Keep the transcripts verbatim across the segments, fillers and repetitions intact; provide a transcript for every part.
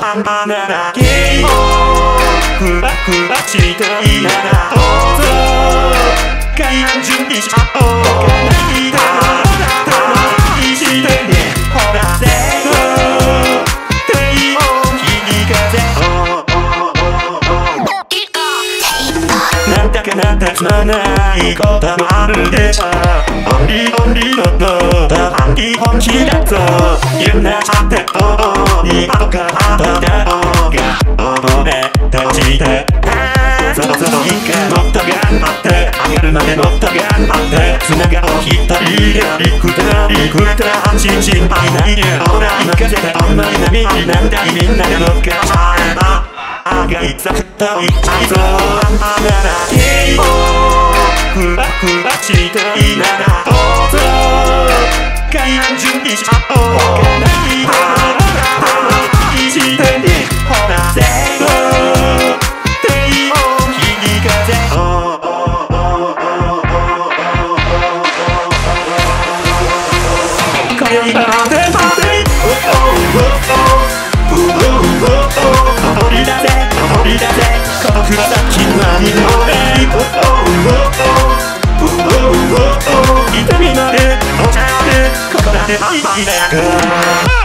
半端ならゲイをふわふわしたいならどうぞ開案準備しちゃおうかないだ楽してねほらせーの低音響かせろなんだかなんだつまないこともあるでしょオンリーオンリーのノート反基本気だぞ言うなさておに後か後だろうが覚え閉じてそろそろいいかもっと頑張って上がるまでもっと頑張って繋がろう一人やり二人二人安心心配ないでほら任せてお前なみになんだいみんなで乗っかっちゃえばあがいざふっといっちゃいそう半端ならゲイをふわふわしたいならどうぞ開案準備しちゃおうかないだ楽してねほらせーの低音響かせろ今宵はパーティーパーティー踊りだぜ踊りだぜこの黒崎マニのレイ痛みのあるお茶あるここらでバイバイだよ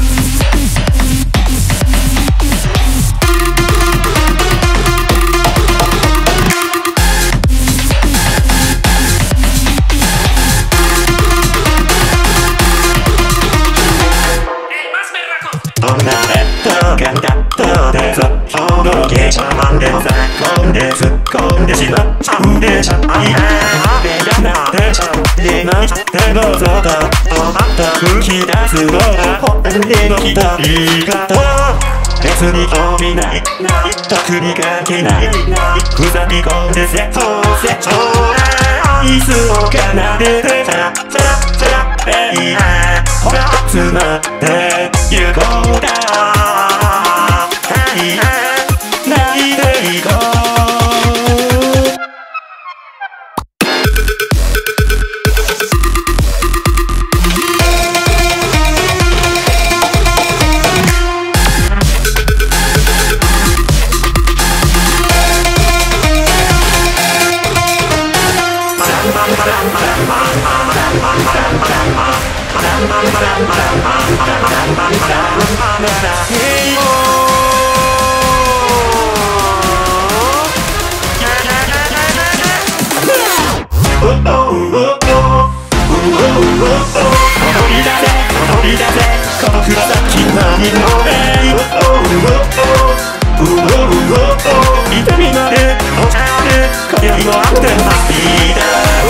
ガンダットでそほどけちゃまんでもさ込んで突っ込んでしまっちゃうんでしょあいやーべやなでしょでないってどうぞと止まった吹き出すのは本音の一人方別に興味ない特に関係ないふざけ込んでせそうせそうアイスを奏でてさささえいやほら集まって行こうだ泣いていこう痛みのあるお茶ある今宵もあってパーティーだ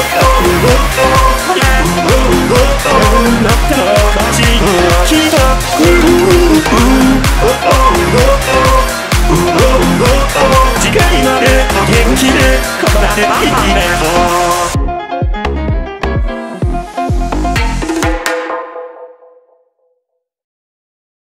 もっと欲しい人次回までお元気でここらでバイバイだよ